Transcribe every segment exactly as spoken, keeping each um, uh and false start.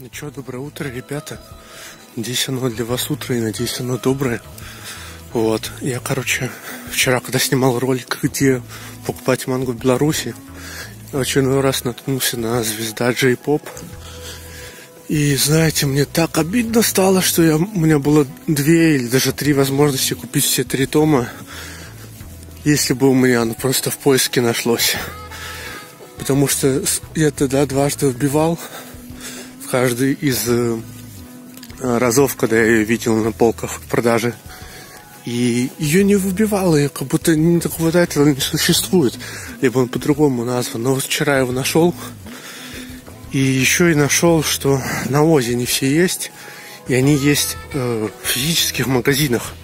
Ну что, доброе утро, ребята. Надеюсь, оно для вас утро и надеюсь, оно доброе. Вот, я, короче, вчера, когда снимал ролик, где покупать манго в Беларуси, в очередной раз наткнулся на звезда J-Pop. И, знаете, мне так обидно стало, что я, у меня было две или даже три возможности купить все три тома, если бы у меня оно просто в поиске нашлось. Потому что я тогда дважды вбивал в каждый из э, разов, когда я ее видел на полках в продаже. И ее не выбивало, и как будто такого тайтла не существует. Либо он по-другому назван. Но вот вчера я его нашел. И еще и нашел, что на Озе не все есть. И они есть э, в физических магазинах.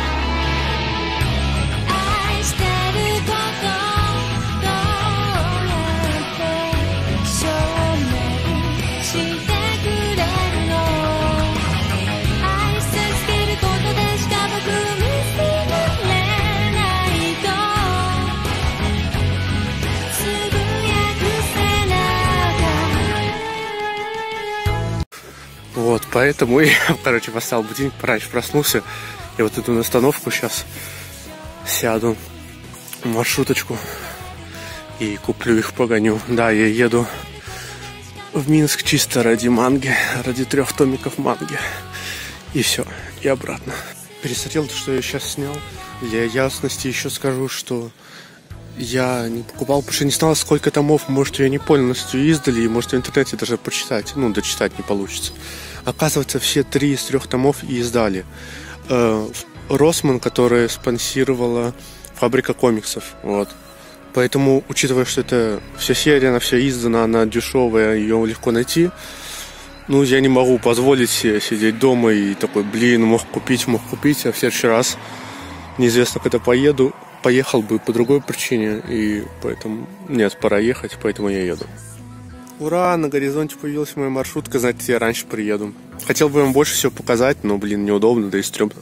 Вот, поэтому я, короче, поставил будильник, пораньше проснулся. И вот иду на остановку сейчас, сяду в маршруточку и куплю их, погоню. Да, я еду в Минск чисто ради манги, ради трех томиков манги. И все, и обратно. Пересмотрел то, что я сейчас снял. Для ясности еще скажу, что я не покупал, потому что не знал, сколько томов. Может, ее не полностью издали, и может в интернете даже почитать. Ну, дочитать не получится. Оказывается, все три из трех томов и издали. Росман, которая спонсировала Фабрика комиксов. Вот. Поэтому, учитывая, что это вся серия, она вся издана, она дешевая, ее легко найти. Ну, я не могу позволить себе сидеть дома и такой, блин, мог купить, мог купить, а в следующий раз неизвестно, когда поеду. Поехал бы по другой причине, и поэтому нет, пора ехать, поэтому я еду. Ура, на горизонте появилась моя маршрутка, значит, я раньше приеду. Хотел бы вам больше всего показать, но, блин, неудобно, да и стрёмно.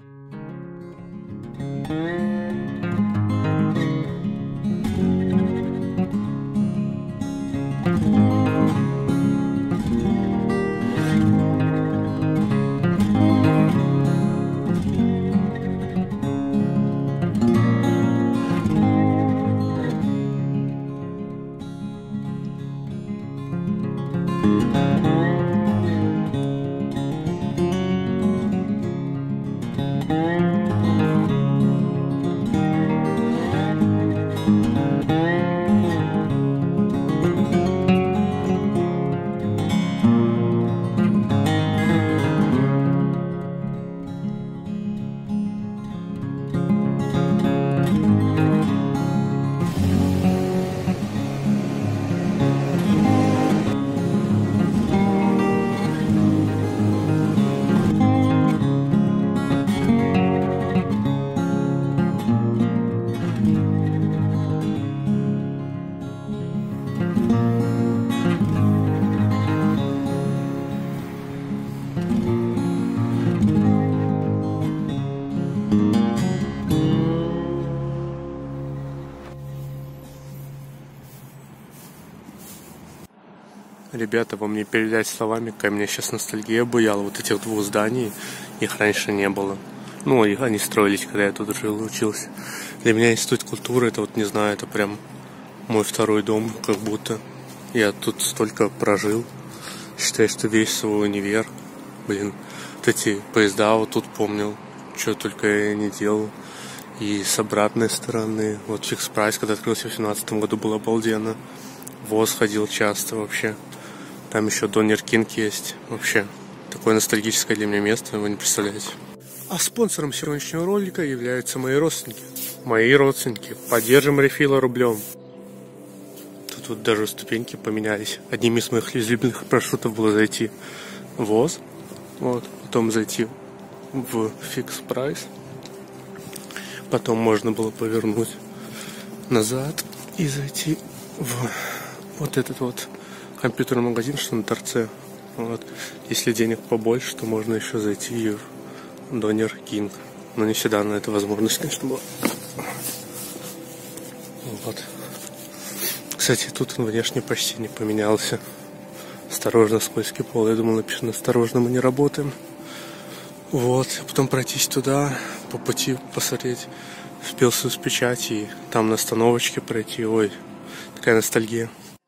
Ребята, вам не передать словами, какая меня сейчас ностальгия обуяла. Вот этих двух зданий, их раньше не было. Ну, их они строились, когда я тут жил, учился. Для меня институт культуры, это вот, не знаю, это прям мой второй дом, как будто. Я тут столько прожил. Считаю, что весь свой универ. Блин, вот эти поезда вот тут помнил, что только я не делал. И с обратной стороны, вот Фикс Прайс, когда открылся в две тысячи семнадцатом году, было обалденно. ВОЗ ходил часто вообще. Там еще Донер Кинг есть. Вообще, такое ностальгическое для меня место, вы не представляете. А спонсором сегодняшнего ролика являются мои родственники. Мои родственники. Поддержим рефила рублем. Тут вот даже ступеньки поменялись. Одним из моих любимых маршрутов было зайти в ВОЗ. Вот. Потом зайти в Фикс Прайс. Потом можно было повернуть назад и зайти в вот этот вот компьютерный магазин, что на торце. Вот. Если денег побольше, то можно еще зайти и в Донер Кинг. Но не всегда на это возможность, конечно, была. Вот. Кстати, тут он внешне почти не поменялся. Осторожно, скользкий пол. Я думал, написано «осторожно, мы не работаем». Вот, потом пройтись туда, по пути посмотреть успел соцпечать и там на остановочке пройти. Ой, такая ностальгия.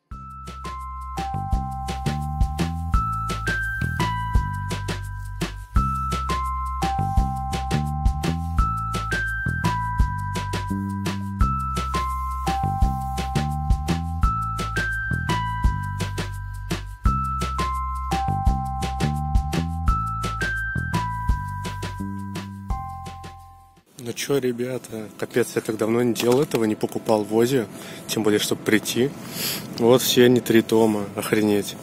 Ну чё, ребята, капец, я так давно не делал этого, не покупал в Озе, тем более, чтобы прийти. Вот все они три тома, охренеть.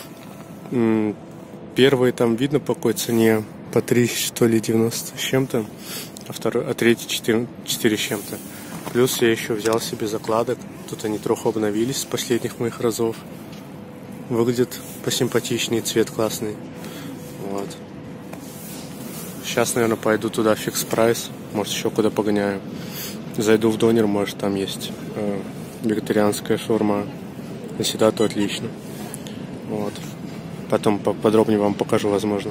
Первый там видно по какой цене, по три, что ли, девяносто с чем-то, а, второй, а третий четыре, четыре с чем-то. Плюс я еще взял себе закладок, тут они трохи обновились с последних моих разов. Выглядит посимпатичнее, цвет классный. Вот. Сейчас, наверное, пойду туда, фикс прайс. Может, еще куда погоняю. Зайду в Донер, может, там есть э, вегетарианская шаурма. Если да, то отлично. Вот. Потом поподробнее вам покажу, возможно.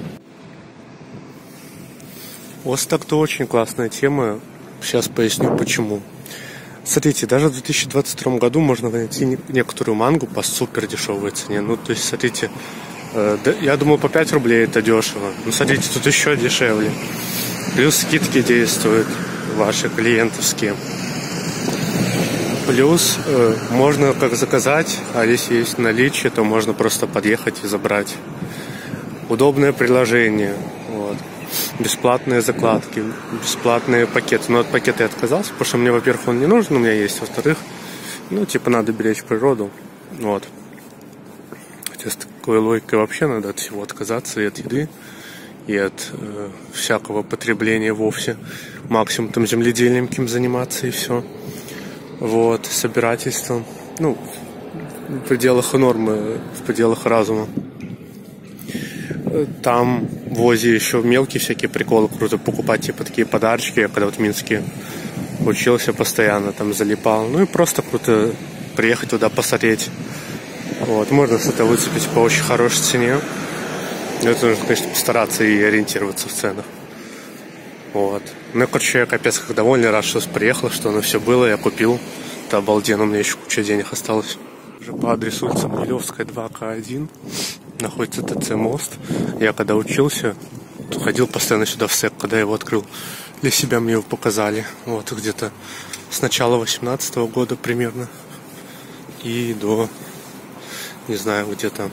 Оз так-то очень классная тема. Сейчас поясню, почему. Смотрите, даже в две тысячи двадцать втором году можно найти некоторую мангу по супер дешевой цене. Ну, то есть, смотрите, э, да, я думал, по пять рублей это дешево. Ну, смотрите, тут еще дешевле. Плюс скидки действуют ваши клиентовские. Плюс э, можно как заказать, а если есть наличие, то можно просто подъехать и забрать. Удобное приложение. Вот. Бесплатные закладки, бесплатные пакеты. Но от пакета я отказался, потому что мне, во-первых, он не нужен, у меня есть. Во-вторых, ну, типа, надо беречь природу. Вот. Хотя с такой логикой вообще надо от всего отказаться, и от еды, и от э, всякого потребления вовсе. Максимум там земледелием каким заниматься, и все. Вот, собирательством. Ну, в пределах нормы, в пределах разума. Там в Озе еще мелкие всякие приколы, круто покупать, типа такие подарочки. Я когда вот в Минске учился постоянно, там залипал. Ну и просто круто приехать туда посмотреть. Вот, можно что-то выцепить по очень хорошей цене. Это нужно, конечно, постараться и ориентироваться в ценах. Вот. Ну, короче, я капец как довольный, рад, что приехал, что оно все было, я купил. Это обалденно, у меня еще куча денег осталось. Уже по адресу улица Могилевская, два ка один. Находится ТЦ Мост. Я когда учился, ходил постоянно сюда в СЭК, когда я его открыл. Для себя мне его показали. Вот где-то с начала восемнадцатого года примерно. И до, не знаю, где-то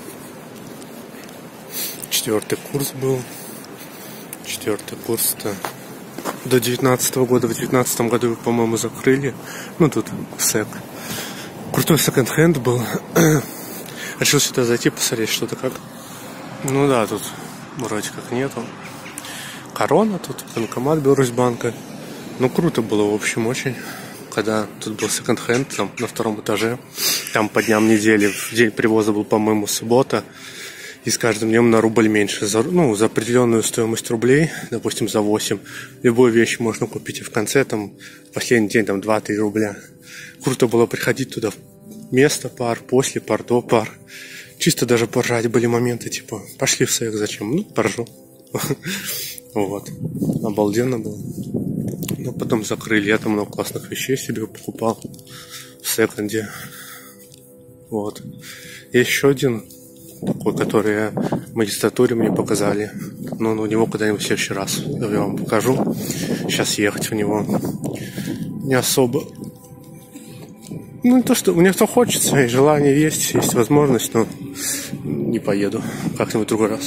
четвертый курс был. Четвертый курс-то до девятнадцатого года. В девятнадцатом году его, по-моему, закрыли. Ну, тут СЭК. Крутой секонд-хенд был. Решил сюда зайти, посмотреть, что-то как. Ну да, тут вроде как нету. Корона, тут банкомат Беларусьбанка. Ну, круто было, в общем, очень. Когда тут был секонд-хенд, там на втором этаже. Там по дням недели. В день привоза был, по-моему, суббота. И с каждым днем на рубль меньше. За, ну, за определенную стоимость рублей, допустим, за восемь. Любую вещь можно купить. И в конце, там, последний день, там, два-три рубля. Круто было приходить туда вместо пар, после пар, до пар. Чисто даже поржать были моменты, типа, пошли в СЭК, зачем? Ну, поржу. Вот. Обалденно было. Но потом закрыли. Я там много классных вещей себе покупал в секонде. Вот. Есть еще один такой, который в магистратуре мне показали. Но у него когда-нибудь в следующий раз я вам покажу. Сейчас ехать в него не особо. Ну, то, что мне кто хочется, и желание есть, есть возможность, но не поеду. Как-нибудь в другой раз.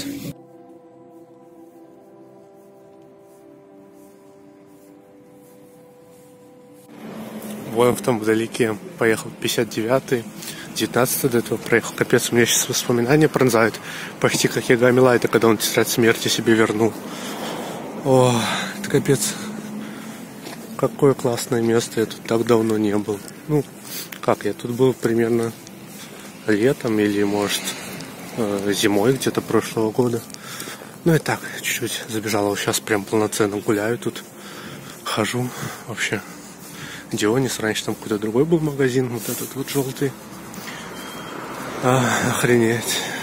Вон там вдалеке поехал пятьдесят девятый, девятнадцатый до этого проехал. Капец, у меня сейчас воспоминания пронзают. Почти как Ягами Лайта, когда он тетрадь смерти себе вернул. О, это капец. Какое классное место, я тут так давно не был. Ну, как, я тут был примерно летом или, может, зимой где-то прошлого года. Ну и так, чуть-чуть забежал. Вот сейчас прям полноценно гуляю тут, хожу вообще. Дионис, раньше там какой-то другой был магазин, вот этот вот желтый. А, охренеть.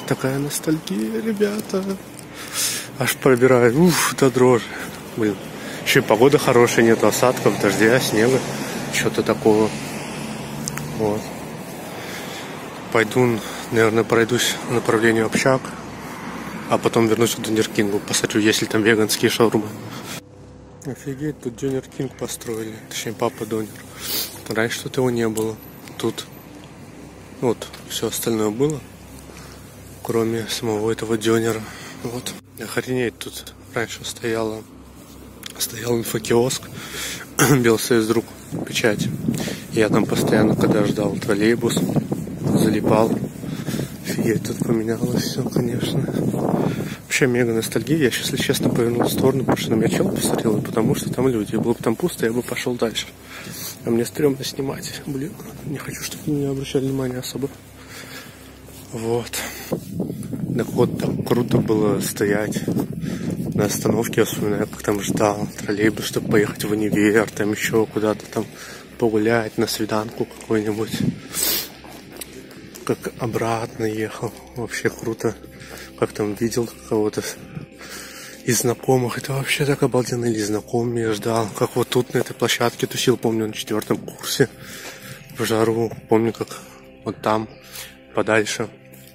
такая ностальгия, ребята. Аж пробирает, уф, до дрожи. Блин, еще и погода хорошая, нет осадков, дождя, снега, что-то такого. Вот. Пойду, наверное, пройдусь в направлении общак, а потом вернусь к Донер Кингу, посмотрю, есть ли там веганские шаурмы. Офигеть, тут Донер Кинг построили, точнее папа Донер. Раньше тут его не было. Тут вот все остальное было, кроме самого этого Донера. Вот. Охренеть, тут раньше стояла, стоял инфокиоск, Белсоюздруг, печать. Я там постоянно, когда ждал троллейбус, залипал. Офигеть, тут поменялось все, конечно. Вообще мега ностальгия. Я сейчас, если честно, повернул в сторону, потому что на меня чел посмотрел, потому что там люди. Было бы там пусто, я бы пошел дальше. А мне стрёмно снимать. Блин, не хочу, чтобы на меня обращали внимание особо. Вот. Так вот, так круто было стоять на остановке. Я вспоминаю, как там ждал троллейбус, чтобы поехать в универ, там еще куда-то там погулять, на свиданку какой-нибудь. Как обратно ехал. Вообще круто. Как там видел кого-то из знакомых. Это вообще так обалденно. Или знакомыми я ждал. Как вот тут на этой площадке тусил, помню, на четвертом курсе. В жару. Помню, как вот там подальше.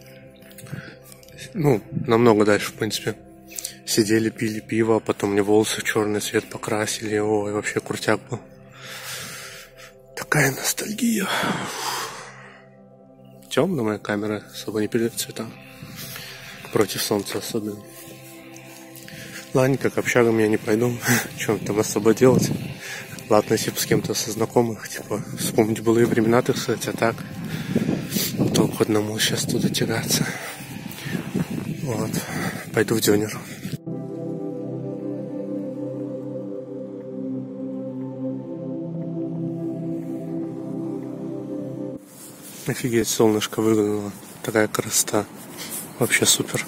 Ну, намного дальше, в принципе. Сидели, пили пиво, а потом мне волосы в черный цвет покрасили. Ой, вообще крутяк был. Такая ностальгия. Темная моя камера, особо не передает цвета. Против солнца особенно. Ладненько, к общагам я не пойду. Чем там особо делать? Ладно, если бы с кем-то со знакомых, типа, вспомнить былые времена, так сказать, а так толку одному сейчас туда тягаться. Вот. Пойду в Донер. Офигеть, солнышко выглянуло. Такая красота. Вообще супер.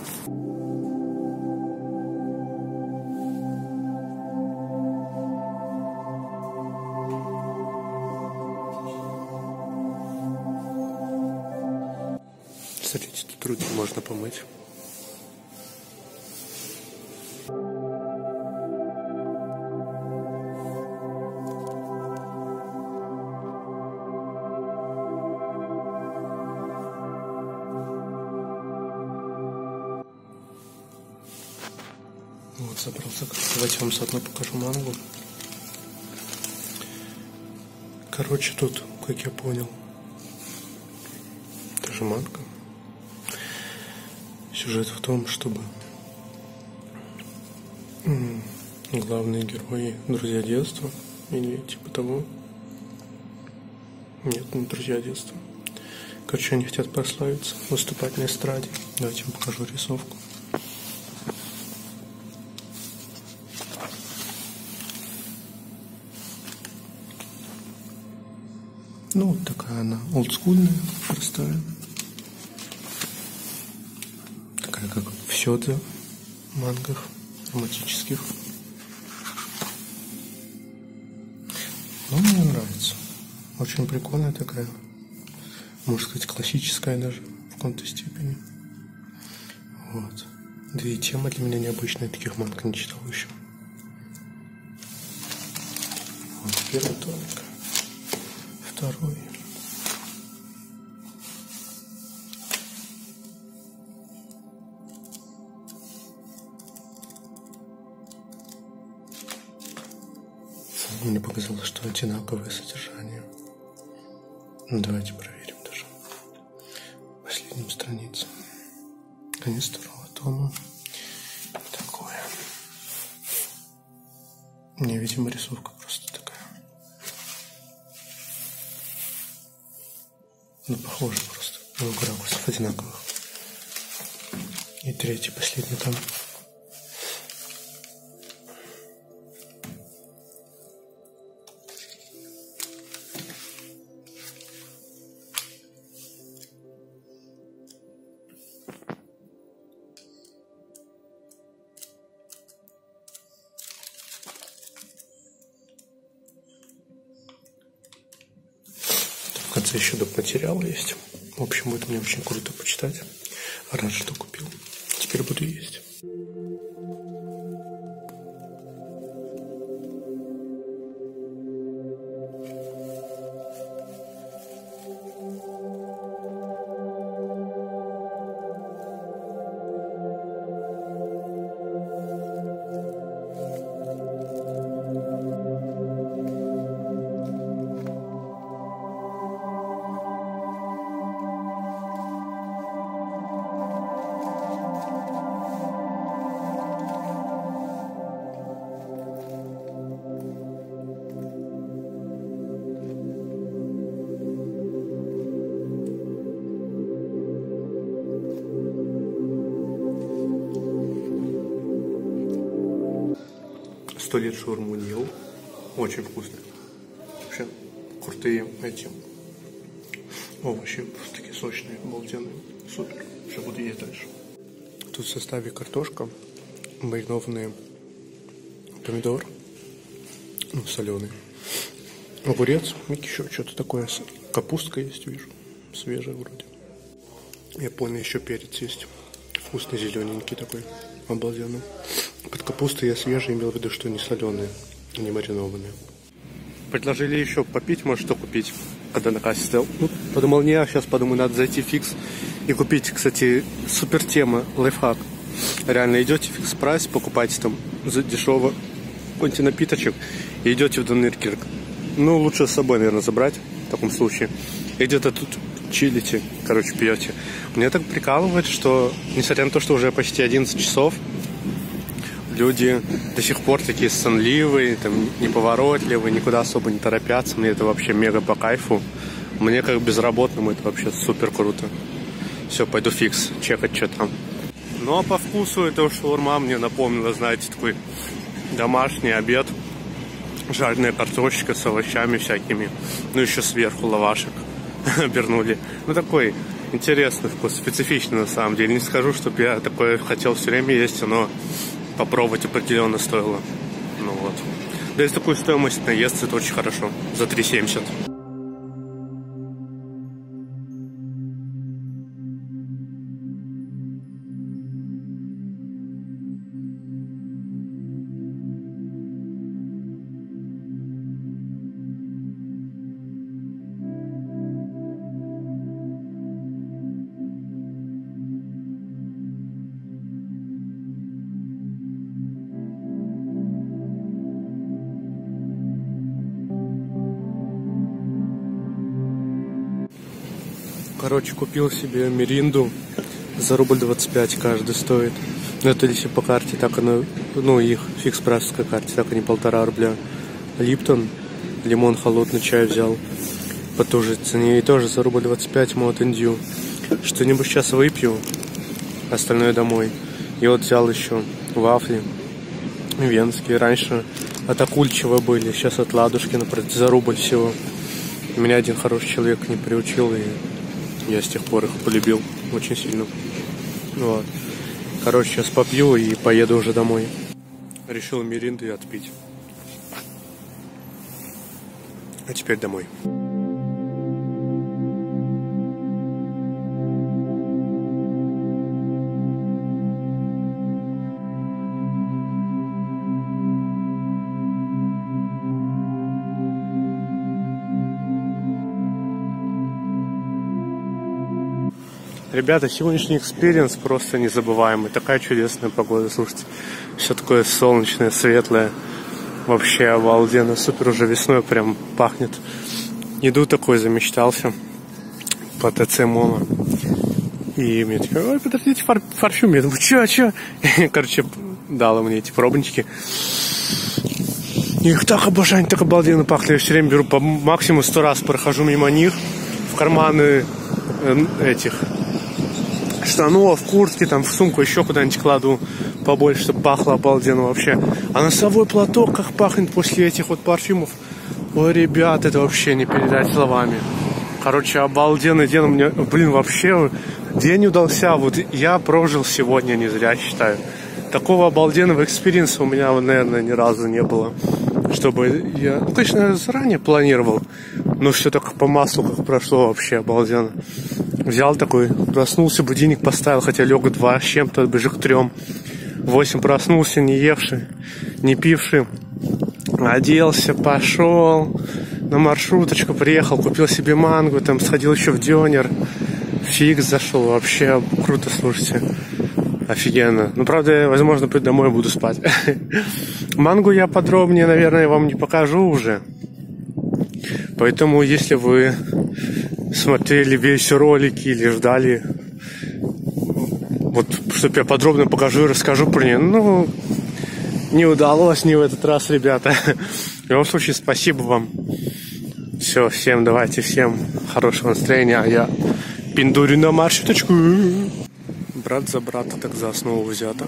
Смотрите, тут руки можно помыть. Вот, собрался. Давайте вам заодно покажу мангу. Короче, тут, как я понял, это же манга. Сюжет в том, чтобы главные герои, друзья детства, или типа того. Нет, не друзья детства. Короче, они хотят прославиться, выступать на эстраде. Давайте вам покажу рисовку. Ну, вот такая она, олдскульная, простая. Такая, как в сёдзе мангах романтических. Ну, мне нравится. Очень прикольная такая. Можно сказать, классическая даже в каком-то степени. Вот. Да и тема для меня необычная, таких манг не читал еще. Вот первый томик. Второй. Мне показалось, что одинаковое содержание. Ну, давайте проверим даже. Последним страницам. Конец второго тома. Такое. Не, видимо, рисовка просто такая. Ну, похоже просто. Много ракурсов одинаковых. И третий, последний там. В конце еще доп. Материал есть. В общем, будет мне очень круто почитать. Рад, что купил. Теперь буду есть. Сто лет шаурму не ел. Очень вкусно. Вообще крутые эти овощи. Такие сочные, обалденные. Супер. Сейчас буду есть дальше. Тут в составе картошка, маринованные помидор, ну, соленый, огурец, еще что-то такое. Капустка есть, вижу. Свежая вроде. Я понял, еще перец есть. Вкусный, зелененький такой. Обалденный. Под капустой я свежий, имел в виду, что не соленые, не маринованные. Предложили еще попить, может, что купить, когда на кассе стоял. Ну, подумал, не, а сейчас подумаю, надо зайти в Фикс и купить, кстати, супер тема, лайфхак. Реально идете в Фикс Прайс, покупаете там за дешево какой-нибудь напиточек и идете в Донеркирк. Ну, лучше с собой, наверное, забрать в таком случае. И где-то тут чилите, короче, пьете. Мне так прикалывает, что, несмотря на то, что уже почти одиннадцать часов, люди до сих пор такие сонливые, там, неповоротливые, никуда особо не торопятся. Мне это вообще мега по кайфу. Мне как безработному это вообще супер круто. Все, пойду в Фикс, чекать, что там. Ну а по вкусу эта шаурма мне напомнила, знаете, такой домашний обед. Жареная картошечка с овощами всякими. Ну еще сверху лавашек обернули. Ну такой интересный вкус, специфичный на самом деле. Не скажу, чтобы я такое хотел все время есть, но попробовать определенно стоило. Ну вот. Да и с такой стоимостью наесться это очень хорошо. За три семьдесят. Короче, купил себе миринду за рубль двадцать пять каждый стоит. Но это если по карте, так оно, ну их фикс-прайсовской карте, так они полтора рубля. Липтон, лимон, холодный чай взял по той же цене и тоже за рубль двадцать пять Mountain Dew. Что-нибудь сейчас выпью, остальное домой. И вот взял еще вафли венские. Раньше от Акульчева были, сейчас от Ладушкина за рубль всего. Меня один хороший человек не приучил, и я с тех пор их полюбил очень сильно. Вот. Короче, сейчас попью и поеду уже домой. Решил миринду и отпить. А теперь домой. Ребята, сегодняшний экспириенс просто незабываемый. Такая чудесная погода, слушайте. Все такое солнечное, светлое. Вообще обалденно. Супер, уже весной прям пахнет. Иду такой, замечтался по ТЦ Мома. И мне такой, ой, подождите, фар фарфюм. Я думаю, че, че? Короче, дала мне эти пробнички. Их так обожаю, они так обалденно пахли. Я все время беру по максимуму сто раз, прохожу мимо них. В карманы этих штанов, в куртке, там, в сумку еще куда-нибудь кладу побольше, чтобы пахло обалденно вообще. А носовой платок как пахнет после этих вот парфюмов. Ой, ребят, это вообще не передать словами. Короче, обалденный день у меня, блин, вообще день удался. Вот я прожил сегодня не зря, считаю. Такого обалденного экспириенса у меня, наверное, ни разу не было. Чтобы я, ну, конечно, я заранее планировал, но все так по маслу как прошло, вообще обалденно. Взял такой, проснулся, будильник поставил, хотя лег два с чем-то, ближе к трем. Восемь проснулся, не евший, не пивший. Оделся, пошел на маршруточку, приехал, купил себе мангу, там сходил еще в Дёнер. Фиг зашел, вообще круто, слушайте. Офигенно. Ну, правда, возможно, пойду домой буду спать. Мангу я подробнее, наверное, вам не покажу уже. Поэтому, если вы смотрели весь ролик или ждали, вот, чтобы я подробно покажу и расскажу про нее, ну, не удалось не в этот раз, ребята. В любом случае, спасибо вам. Все, всем давайте, всем хорошего настроения. А я пиндурю на маршруточку. Брат за брата, так за основу взято.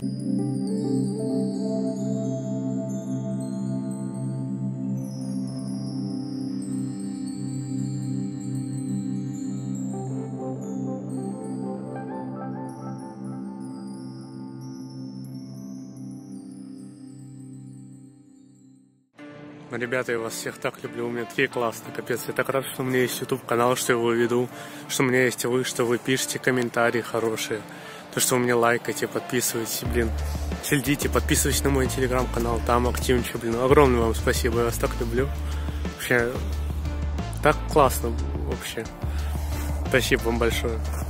Ребята, я вас всех так люблю, у меня такие классные, капец. Я так рад, что у меня есть YouTube канал, что я его веду, что у меня есть вы, что вы пишете комментарии хорошие, то, что вы мне лайкаете, подписываетесь, блин. Следите, подписывайтесь на мой телеграм-канал, там активничаю, блин. Огромное вам спасибо, я вас так люблю. Вообще, так классно вообще. Спасибо вам большое.